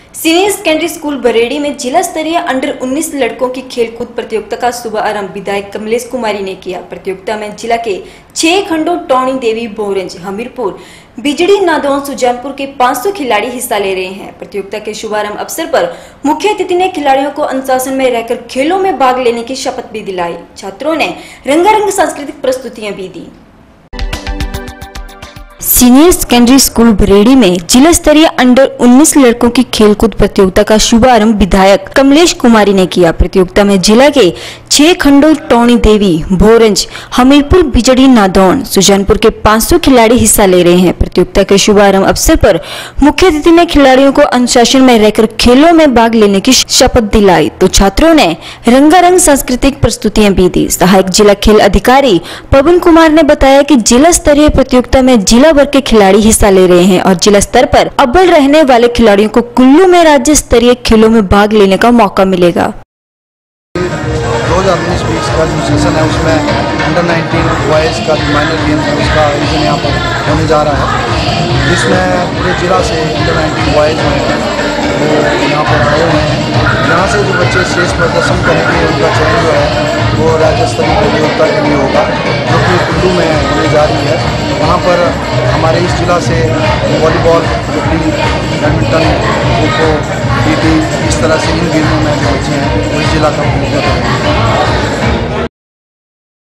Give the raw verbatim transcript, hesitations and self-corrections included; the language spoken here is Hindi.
सीनियर सेकेंडरी स्कूल बरेड़ी में जिला स्तरीय अंडर उन्नीस लड़कों की खेलकूद प्रतियोगिता का शुभारंभ विधायक कमलेश कुमारी ने किया। प्रतियोगिता में जिला के छह खंडों टोनी देवी, बोरेंज, हमीरपुर, बिजड़ी, नादौन, सुजानपुर के पाँच सौ खिलाड़ी हिस्सा ले रहे हैं। प्रतियोगिता के शुभारंभ अवसर पर मुख्य अतिथि ने खिलाड़ियों को अनुशासन में रहकर खेलों में भाग लेने की शपथ भी दिलाई। छात्रों ने रंगारंग सांस्कृतिक प्रस्तुतियां भी दी। सीनियर सेकेंडरी स्कूल बरेड़ी में जिला स्तरीय अंडर उन्नीस लड़कों की खेलकूद प्रतियोगिता का शुभारंभ विधायक कमलेश कुमारी ने किया। प्रतियोगिता में जिला के छह खंडों टोनी देवी, बोरेंज, हमीरपुर, बिजड़ी, नादौन, सुजानपुर के पाँच सौ खिलाड़ी हिस्सा ले रहे हैं। प्रतियोगिता के शुभारंभ अवसर पर मुख्य अतिथि ने खिलाड़ियों को अनुशासन में रहकर खेलों में भाग लेने की शपथ दिलाई तो छात्रों ने रंगारंग सांस्कृतिक प्रस्तुतियां भी दी। सहायक जिला खेल अधिकारी पवन कुमार ने बताया कि जिला स्तरीय प्रतियोगिता में जिला वर्ग के खिलाड़ी हिस्सा ले रहे हैं और जिला स्तर पर अव्वल रहने वाले खिलाड़ियों को कुल्लू में राज्य स्तरीय खेलों में भाग लेने का मौका मिलेगा। दो हज़ार उन्नीस बीस का जो सेशन है उसमें अंडर नाइनटीन बॉयज़ का जो माइनर गेम है उसका आयोजन यहाँ पर होने जा रहा है, जिसमें पूरे जिला से अंडर नाइनटीन बॉयज़ हैं वो यहाँ पर आए हुए हैं। यहाँ से जो बच्चे श्रेष्ठ प्रदर्शन करेंगे उनका चयन जो है वो राज्य स्तरीय प्रतियोगिता के लिए होगा, जो कि कुल्लू में होने जा रही है। वहाँ पर हमारे इस जिला से volleyball, kabaddi, badminton, kho kho, PT, इस तरह से इन गेमों में जो बच्चे हैं वो इस जिला का प्रतिनिधित्व करेंगे।